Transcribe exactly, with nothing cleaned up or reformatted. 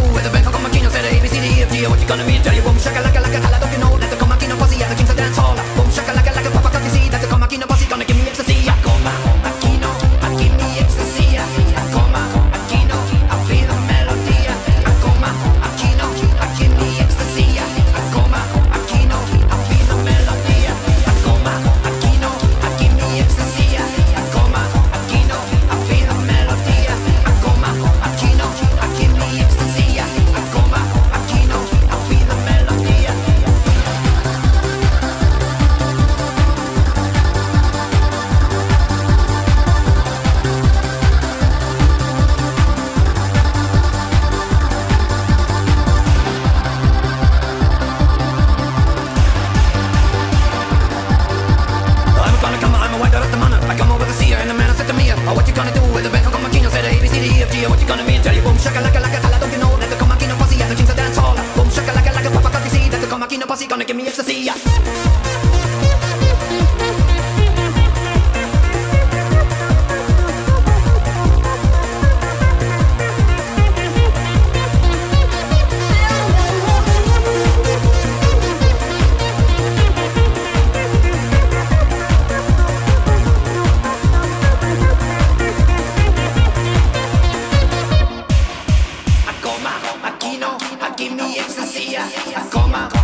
do with the Bangkok on my kino? Said A, B, C, D, E, F, G. What you gonna mean? Tell you boom shaka laka laka. Hala, don't you know that the Come Kino posse at the Kings of Dance Hall? Boom shaka laka laka. Papa can't you see that the Come Kino posse gonna give me ecstasy? I come a kino, I give me ecstasy. I come a kino, I feel the melody. I come a kino, I give me ecstasy. I come a kino, I feel the melody. I come a kino, I give me ecstasy. I come a kino, I feel the melody. I come a kino, I give me ecstasy. I come a kino, I feel the melody. I'm gonna come, I'm a white dot at the manor. I come over the sea and the man said to me, oh, what you gonna do with the Bangkok on my kino? Said A, B, C, D, E, F, G. What you gonna mean? Tell you boom shaka laka laka. Hala, don't you know that the Come Kino posse at the Kings of Dance Hall? Boom shaka laka laka. Papa can't you see that the Come Kino posse gonna give me ecstasy? I come a kino, I give me ecstasy. I come a